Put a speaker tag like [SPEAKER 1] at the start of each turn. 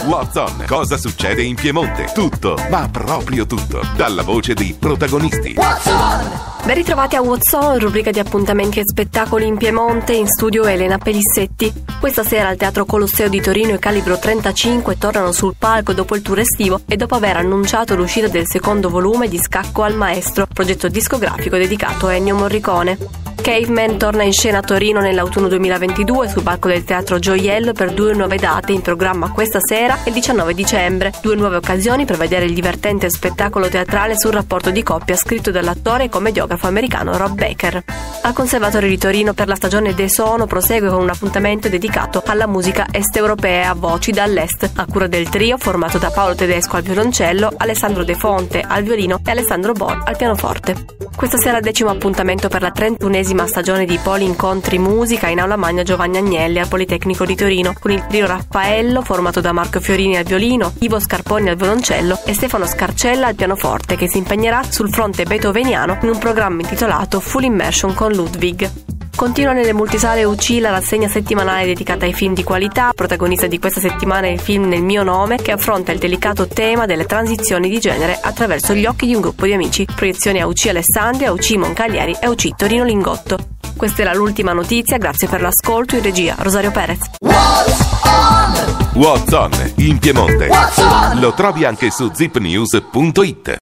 [SPEAKER 1] What's On? Cosa succede in Piemonte? Tutto, ma proprio tutto, dalla voce dei protagonisti.
[SPEAKER 2] What's On?
[SPEAKER 3] Ben ritrovati a What's On, rubrica di appuntamenti e spettacoli in Piemonte, in studio Elena Pelissetti. Questa sera al Teatro Colosseo di Torino i Calibro 35 tornano sul palco dopo il tour estivo e dopo aver annunciato l'uscita del secondo volume di Scacco al Maestro, progetto discografico dedicato a Ennio Morricone. Caveman torna in scena a Torino nell'autunno 2022 sul palco del Teatro Gioiello per 2 nuove date in programma questa sera e il 19 dicembre. 2 nuove occasioni per vedere il divertente spettacolo teatrale sul rapporto di coppia scritto dall'attore e commediografo americano Rob Baker. Al Conservatorio di Torino per la stagione De Sono prosegue con un appuntamento dedicato alla musica est-europea a voci dall'est, a cura del trio formato da Paolo Tedesco al violoncello, Alessandro De Fonte al violino e Alessandro Bon al pianoforte. Questa sera il 10° appuntamento per la 31esima stagione di Poli Incontri Musica in Aula Magna Giovanni Agnelli al Politecnico di Torino, con il trio Raffaello formato da Marco Fiorini al violino, Ivo Scarponi al violoncello e Stefano Scarcella al pianoforte, che si impegnerà sul fronte beethoveniano in un programma intitolato Full Immersion con Ludwig. Continua nelle multisale UC la rassegna settimanale dedicata ai film di qualità. Protagonista di questa settimana è il film Nel mio nome, che affronta il delicato tema delle transizioni di genere attraverso gli occhi di un gruppo di amici. Proiezioni a UC Alessandria, UC Moncalieri e UC Torino Lingotto. Questa era l'ultima notizia, grazie per l'ascolto. In regia Rosario Perez.
[SPEAKER 1] What's On in Piemonte. Lo trovi anche su zipnews.it.